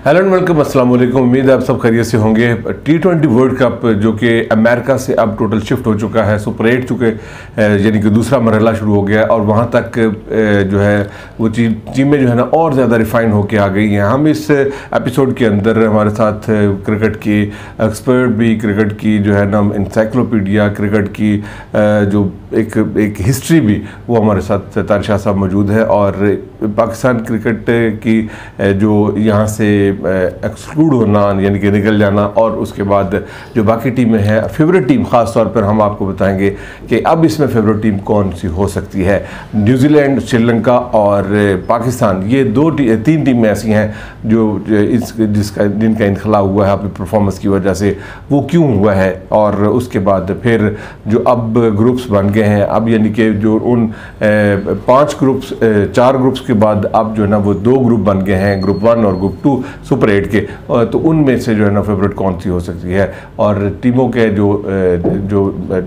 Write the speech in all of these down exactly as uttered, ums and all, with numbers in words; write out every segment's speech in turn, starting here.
Hello and welcome, अस्सलाम वालेकुम। उम्मीद है आप सब खैरियत से होंगे। टी ट्वेंटी वर्ल्ड कप जो कि अमेरिका से अब टोटल शिफ्ट हो चुका है, सुपर एट चुके यानी कि दूसरा मरहला शुरू हो गया और वहाँ तक जो है वो टीमें जो है ना और ज़्यादा रिफाइन होकर आ गई हैं। हम इस एपिसोड के अंदर हमारे साथ क्रिकेट की एक्सपर्ट भी, क्रिकेट की जो है ना इंसाइक्लोपीडिया, क्रिकेट की जो एक एक हिस्ट्री भी, वो हमारे साथ तारिशाह साहब मौजूद है। और पाकिस्तान क्रिकेट की जो यहाँ से एक्सक्लूड होना यानी कि निकल जाना और उसके बाद जो बाकी टीमें हैं, फेवरेट टीम ख़ास तौर पर हम आपको बताएंगे कि अब इसमें फेवरेट टीम कौन सी हो सकती है। न्यूजीलैंड, श्रीलंका और पाकिस्तान, ये दो टी, तीन टीमें ऐसी हैं जो इस जिसका जिनका इनखला हुआ है अपनी परफॉर्मेंस की वजह से। वो क्यों हुआ है और उसके बाद फिर जो अब ग्रुप्स बन गए हैं, अब यानी कि जो उन पाँच ग्रुप्स, चार ग्रुप्स के बाद अब जो है ना वो दो ग्रुप बन गए हैं, ग्रुप वन और ग्रुप टू सुपर एट के। तो उनमें से जो है ना फेवरेट कौन सी हो सकती है और टीमों के जो जो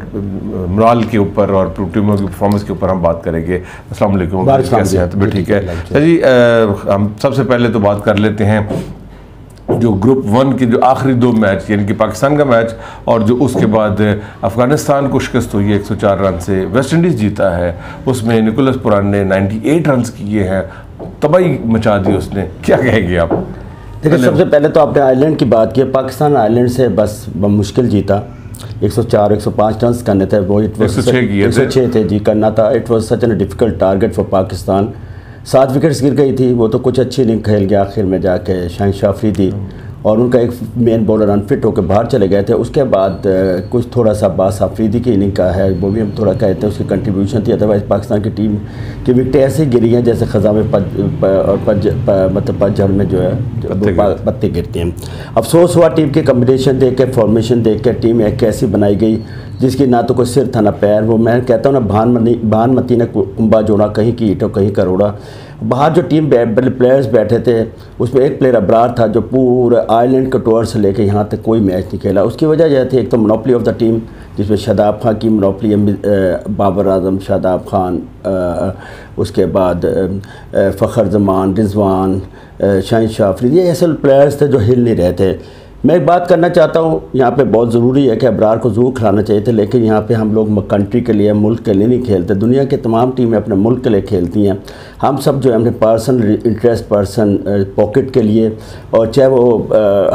मोरल के ऊपर और टीमों की परफॉर्मेंस के ऊपर हम बात करेंगे। अस्सलाम वालेकुम, कैसे हैं? तो ठीक है जी। हम सबसे पहले तो बात कर लेते हैं जो ग्रुप वन के जो आखिरी दो मैच, यानी कि पाकिस्तान का मैच और जो उसके बाद अफगानिस्तान को शिकस्त हुई है एक सौ चार रन से, वेस्ट इंडीज़ जीता है, उसमें निकोलस पुरान ने अट्ठानवे रन किए हैं, तबाही मचा दी उसने। क्या कहेंगे आप? देखिए, सबसे पहले तो आपने आयरलैंड की बात की। पाकिस्तान आयरलैंड से बस मुश्किल जीता, एक सौ चार एक सौ पाँच रन करने थे, वो इट वाज एक सौ छः थे जी करना था। It was such an difficult target for Pakistan. सात विकेट्स गिर गई थी, वो तो कुछ अच्छी इनिंग खेल गया आखिर में जाके शाहिन अफरीदी, और उनका एक मेन बॉलर अनफिट होकर बाहर चले गए थे। उसके बाद कुछ थोड़ा सा बास अफरीदी की इनिंग का है, वो भी हम थोड़ा कहते हैं उसकी कंट्रीब्यूशन थी। अदरवाइज़ पाकिस्तान की टीम की विकटें ऐसे गिरी हैं जैसे ख़ज़ा में पज और पज मतलब पतझड़ में जो है पत्ते गिरते हैं। अफसोस हुआ टीम के कम्बिनेशन देख के, फॉर्मेशन देख के, टीम एक कैसी बनाई गई जिसकी ना तो कोई सिर था ना पैर। वो मैं कहता हूँ ना, भानमती भानमती ने कुंभा जोड़ा, कहीं की ईंटों कहीं करोड़ा। बाहर जो टीम प्लेयर्स बैठे थे उसमें एक प्लेयर अब्रार था जो पूरे आइलैंड के टूर से लेकर यहाँ तक कोई मैच नहीं खेला। उसकी वजह यह थी, एक तो मोनोपली ऑफ द टीम जिसमें शादाब खान की मोनोपली, बाबर आजम, शादाब खान, उसके बाद फ़खर जमान, रिजवान, शाहिन अफरीदी, ये ऐसे प्लेयर्स थे जो हिल नहीं रहे थे। मैं एक बात करना चाहता हूँ, यहाँ पे बहुत ज़रूरी है कि अब्रार को ज़रूर खिलाना चाहिए था, लेकिन यहाँ पे हम लोग कंट्री के लिए, मुल्क के लिए नहीं खेलते। दुनिया के तमाम टीमें अपने मुल्क के लिए खेलती हैं। हम सब जो है अपने पर्सनल इंटरेस्ट, पर्सन पॉकेट के लिए, और चाहे वो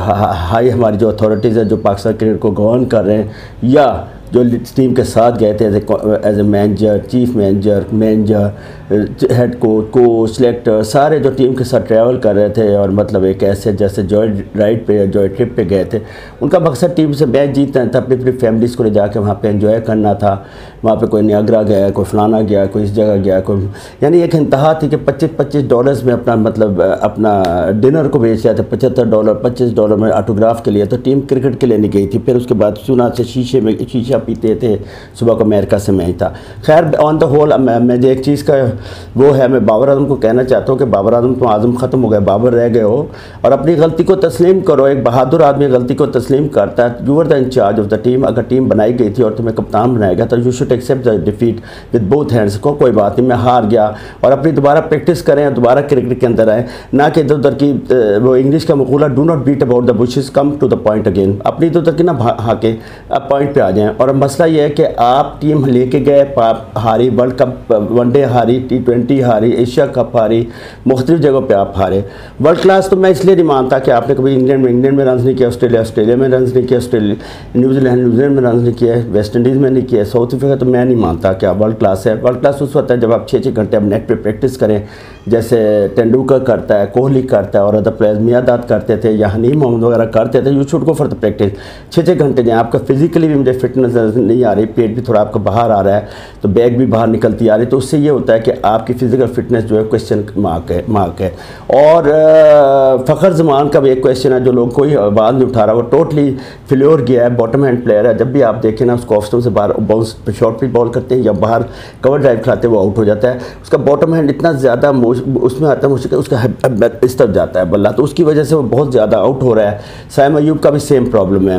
हाई हमारी जो अथॉरिटीज़ है जो पाकिस्तान क्रिकेट को गवर्न कर रहे हैं, या जो टीम के साथ गए थे as a manager, chief manager, manager, head coach, coach, selector, सारे जो टीम के साथ ट्रैवल कर रहे थे और मतलब एक ऐसे जैसे जॉय राइड पे या जॉय ट्रिप पे गए थे। उनका मकसद टीम से मैच जीतना था, अपनी अपनी फैमिलीज़ को ले जाके वहाँ पे एंजॉय करना था। वहाँ पे कोई नियाग्रा गया, कोई फलाना गया, कोई इस जगह गया, कोई यानी एक इंतहा थी कि पच्चीस पच्चीस डॉलर्स में अपना मतलब अपना डिनर को बेच रहे थे, पचहत्तर डॉलर पच्चीस डॉलर में ऑटोग्राफ के लिए। तो टीम क्रिकेट के लिए नहीं गई थी। फिर उसके बाद सुना से शीशे में शीशा पीते थे, सुबह को अमेरिका से मैच था। खैर, ऑन द होल मैं एक चीज़ का वो है, मैं बाबर आजम को कहना चाहता हूँ कि बाबर आजम तो आजम ख़त्म हो गए, बाबर रह गए हो, और अपनी गलती को तस्लीम करो। एक बहादुर आदमी गलती को तस्लीम करता है। You are the incharge of the team. अगर टीम बनाई गई थी और तुम्हें कप्तान बनाया गया तो you should accept the defeat with both hands. को कोई बात नहीं, मैं हार गया, और अपनी दोबारा प्रैक्टिस करें और दोबारा क्रिकेट के अंदर आए, ना कि इधर उधर की वो इंग्लिश का मकूला, do not beat about the bushes, come to the point again. अपनी इधर उधर की ना हाके अब पॉइंट पे आ जाएँ। और मसला ये है कि आप टीम लेके गए, हारी, वर्ल्ड कप वनडे हारी, टी ट्वेंटी हारी, एशिया कप हारी, मुख्तलिफ जगहों पे आप हारे। वर्ल्ड क्लास तो मैं इसलिए नहीं मानता कि आपने कभी इंग्लैंड में इंग्लैंड में रन नहीं किया, ऑस्ट्रेलिया ऑस्ट्रेलिया में रन नहीं किया, ऑस्ट्रेलिया न्यूजीलैंड न्यूजीलैंड में रन नहीं किया, वेस्ट इंडीज़ में नहीं किया, साउथ अफ्रीका, तो मैं नहीं मानता कि आप वर्ल्ड क्लास है। वर्ल्ड क्लास उस वक्त है जब आप छः छः घंटे अब नेट पर प्रैक्टिस करें, जैसे तेंदुलकर करता है, कोहली करता है, और अदर प्लेयर्स मियादाद करते थे या हनीम मोहम्मद वगैरह करते थे। You should go for the practice. छः छः घंटे जाए, आपका फिजिकली भी मुझे फिटनेस नहीं आ रही, पेट भी थोड़ा आपका बाहर आ रहा है, तो बैग भी बाहर निकलती आ रही, तो उससे ये होता है कि आपकी फिजिकल फिटनेस जो है क्वेश्चन मार्क है मार्क है और फ़खर जमान का भी एक क्वेश्चन है जो लोग कोई आवाज़ नहीं उठा रहा, वो टोटली फ्लोर गया है, बॉटम हैंड प्लेयर है। जब भी आप देखें ना उसको ऑफ स्टंप से बाहर बाउंस शॉर्ट पिच बॉल करते हैं या बाहर कवर ड्राइव खिलाते हैं, वो आउट हो जाता है। उसका बॉटम हैंड इतना ज़्यादा उसमें आता है मुश्किल, उसका इस तरफ जाता है बल्ला, तो उसकी वजह से वो बहुत ज़्यादा आउट हो रहा है। साइम अयूब का भी सेम प्रॉब्लम है।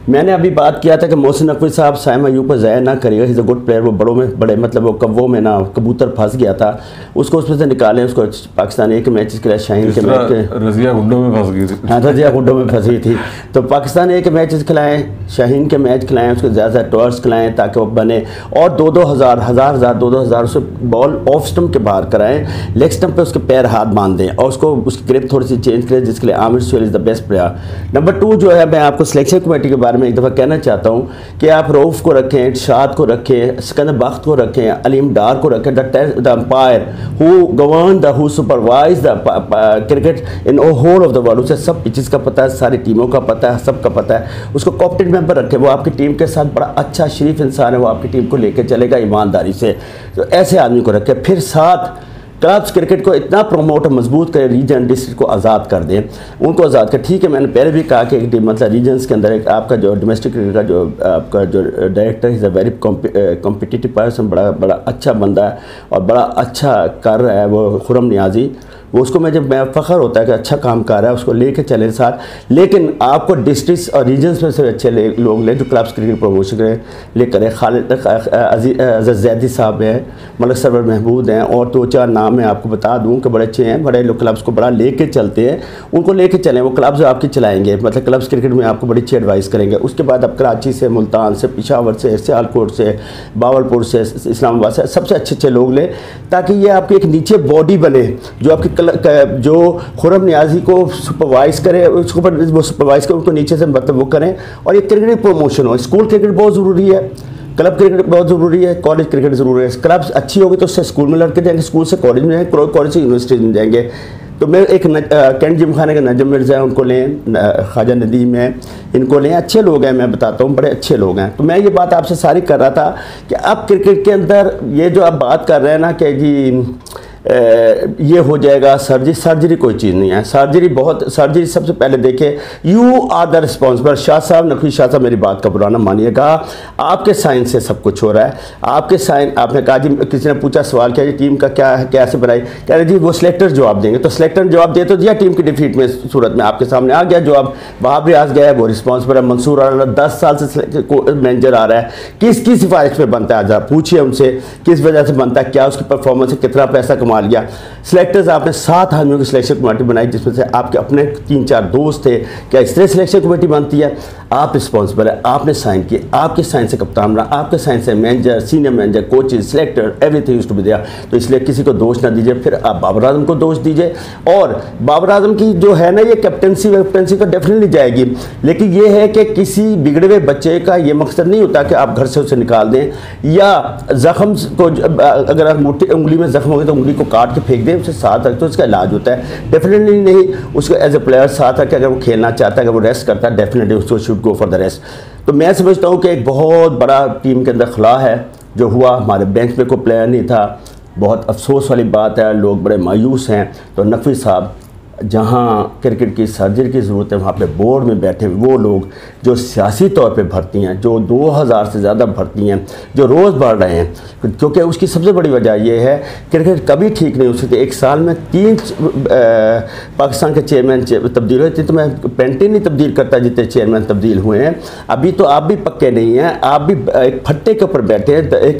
मैंने अभी बात किया था कि मोहसिन नकवी साहब साइम अयूब पर ज़ाया ना करिएगा, इज़ अ गुड प्लेयर। वो बड़ों में बड़े मतलब वो कब्बों में ना कबूतर फंस गया था, उसको उसमें से निकालें। उसको पाकिस्तान एक मैच के लिए शाहीन के मैच के रज़िया गुड्डों में फंस गई थी। हाँ, रज़िया गुड्डों में फंसी थी। तो पाकिस्तान एक मैचेस खिलाएँ, शाहीन के मैच खिलाएँ, उसको ज़्यादा टॉर्स खिलाएँ ताकि वो बने, और दो दो हज़ार हज़ार हज़ार दो दो हज़ार उसे बॉल ऑफ स्टम्प के बाहर कराएँ, लेग स्टम्प पे उसके पैर हाथ बांध दें और उसको उसकी ग्रिप थोड़ी सी चेंज करें, जिसके लिए Aamir Sohail is the best player. Number two जो है, मैं आपको सिलेक्शन कमेटी के बारे में एक दफ़ा कहना चाहता हूँ कि आप रऊफ़ को रखें, इरशाद को रखें, सिकंदर बख्त को रखें, अलीम डार को रखें, the umpire who govern the who supervise the cricket in whole of the world. उसे सब पिचेस का पता है, सारी टीमों का पता है, सबका पता है। उसको कैप्टन मेंबर रखें, वो आपकी टीम के साथ बड़ा अच्छा शरीफ इंसान है, वो आपकी टीम को लेकर चलेगा ईमानदारी से। तो ऐसे आदमी को रखें। फिर साथ क्लब्स क्रिकेट को इतना प्रमोट और मजबूत करें, रीजन डिस्ट्रिक्ट को आज़ाद कर दें, उनको आज़ाद कर। ठीक है, मैंने पहले भी कहा कि एक मतलब रीजन्स के अंदर एक आपका जो डोमेस्टिक क्रिकेट का जो आपका जो director is a very competitive person, बड़ा बड़ा अच्छा बंदा है और बड़ा अच्छा कर रहा है वो खुरम नियाजी। वो उसको मैं जब मैं फ़ख्र होता है कि अच्छा काम कर रहा है, उसको लेके चले साथ। लेकिन आपको डिस्ट्रिक्ट्स और रीजन्स में से अच्छे ले, लोग ले जो क्लब्स क्रिकेट प्रमोशन करें, ले करें। खालिद अज़ीज़ जैदी साहब हैं, मलक सरवर महमूद हैं, और दो चार नाम मैं आपको बता दूं कि बड़े अच्छे हैं, बड़े लोग क्लब्स को बड़ा लेके चलते हैं, उनको लेके चलें। वो क्लब्स आपकी चलाएँगे, मतलब क्लब्स क्रिकेट में आपको बड़ी अच्छी एडवाइस करेंगे। उसके बाद अब कराची से, मुल्तान से, पेशावर से, सियालकोट से, बावलपुर से, इस्लामाबाद से सबसे अच्छे अच्छे लोग लें, ताकि ये आपकी एक नीचे बॉडी बने जो आपकी जो खुरम नियाजी को सुपरवाइज़ करे, उसको पर वो सुपरवाइज़ करे, उनको नीचे से मतलब वो करें, और ये क्रिकेट प्रमोशन हो। स्कूल क्रिकेट बहुत ज़रूरी है, क्लब क्रिकेट बहुत ज़रूरी है, कॉलेज क्रिकेट ज़रूरी है। क्लब्स अच्छी होगी तो उससे स्कूल में लड़के जाएंगे, स्कूल से कॉलेज में जाएंगे, कॉलेज से यूनिवर्सिटी में जाएंगे। तो मैं एक कैंट जिम खाने के नजम मिर्ज़ा है, उनको लें, ख्वाजा नदीम है, इनको लें, अच्छे लोग हैं, मैं बताता हूँ बड़े अच्छे लोग हैं। तो मैं ये बात आपसे सारी कर रहा था कि अब क्रिकेट के अंदर ये जो आप बात कर रहे हैं ना कि जी ये हो जाएगा सर्जरी, सर्जरी कोई चीज़ नहीं है। सर्जरी बहुत सर्जरी सबसे पहले देखें, you are the responsible. Shah साहब, नकवी शाह साहब, मेरी बात का बुरा ना मानिएगा, आपके साइन से सब कुछ हो रहा है। आपके साइन, आपने कहा जी, किसी ने पूछा सवाल किया जी टीम का क्या है, कैसे बनाई, कह रहे जी वो सिलेक्टर जवाब देंगे। तो सिलेक्टर जवाब दे तो दिया टीम की डिफीट में सूरत में आपके सामने आ गया जवाब। वहाब रियाज गया है, वो रिस्पॉन्सिबल है। मंसूर आला दस साल से मैनेजर आ रहा है, किसकी सिफारिश पे बनता है, आप पूछिए उनसे किस वजह से बनता है, क्या उसकी परफॉर्मेंस है, कितना पैसा कमा लिया। सिलेक्टर्स आपने सात आदमियों की सिलेक्शन कमेटी बनाई, जिसमें से आपके अपने तीन चार दोस्त थे। क्या इस तरह सिलेक्शन कमेटी बनती है? आप रिस्पॉन्सिबल है, आपने साइन किए, आपके साइन से कप्तान रहा, आपके साइन से manager, senior manager, coaches, selector, everything used to be there. तो इसलिए किसी को दोष ना दीजिए, फिर आप बाबर आजम को दोष दीजिए। और बाबर आजम की जो है ना ये कैप्टनसी कैप्टनसी तो डेफिनेटली जाएगी, लेकिन ये है कि किसी बिगड़े हुए बच्चे का ये मकसद नहीं होता कि आप घर से उसे निकाल दें, या जख्म को अगर आप मोटी उंगली में जख्म हो गए तो उंगली को काट के फेंक दें, उसे साथ रखें तो उसका इलाज होता है। डेफिनेटली नहीं, उसको एज ए प्लेयर साथ रखें। अगर वो खेलना चाहता है, अगर वो रेस्ट करता है, डेफिनेटली उसको should go for the rest. तो मैं समझता हूँ कि एक बहुत बड़ा टीम के अंदर खला है जो हुआ। हमारे बेंच में कोई प्लेयर नहीं था, बहुत अफसोस वाली बात है, लोग बड़े मायूस हैं। तो नकवी साहब, जहाँ क्रिकेट की सर्जरी की ज़रूरत है वहाँ पे बोर्ड में बैठे वो लोग जो सियासी तौर पे भर्ती हैं, जो दो हज़ार से ज़्यादा भर्ती हैं, जो रोज़ बढ़ रहे हैं, क्योंकि उसकी सबसे बड़ी वजह ये है क्रिकेट कभी ठीक नहीं हो सकती। एक साल में तीन पाकिस्तान के चेयरमैन तब्दील हुए थे, तो मैं पेंटिंग नहीं तब्दील करता जितने चेयरमैन तब्दील हुए हैं। अभी तो आप भी पक्के नहीं हैं, आप भी एक फट्टे के ऊपर बैठे हैं, एक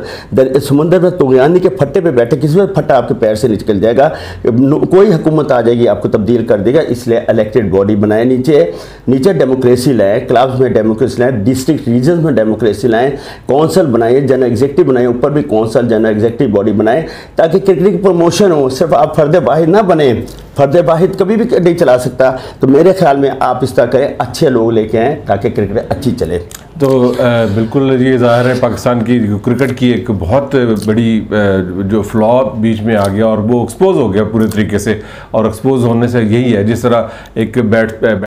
समुंदर में तुगयानी के फट्टे पर बैठे, किसी भी फट्टा आपके पैर से निकल जाएगा, कोई हुकूमत आ जाएगी आपको तब्दील कर देगा। इसलिए इलेक्टेड बॉडी बनाए, नीचे नीचे डेमोक्रेसी लाए, क्लब्स में डेमोक्रेसी लाए, डिस्ट्रिक्ट रीजन में डेमोक्रेसी लाएं, कौंसल बनाए, जनरल एग्जीक्यूटिव बनाए, ऊपर भी कौंसल जनरल एग्जीक्यूटिव बॉडी बनाए, ताकि क्रिकेट की प्रमोशन हो। सिर्फ आप फर्द वाहिद ना बने, फर्द वाहिद कभी भी नहीं चला सकता। तो मेरे ख्याल में आप इस तरह करें, अच्छे लोग लेके आएँ ताकि क्रिकेट अच्छी चले। तो आ, बिल्कुल ये ज़ाहिर है पाकिस्तान की क्रिकेट की एक बहुत बड़ी आ, जो फ्लॉ बीच में आ गया और वो एक्सपोज हो गया पूरे तरीके से। और एक्सपोज होने से यही है, जिस तरह एक बैट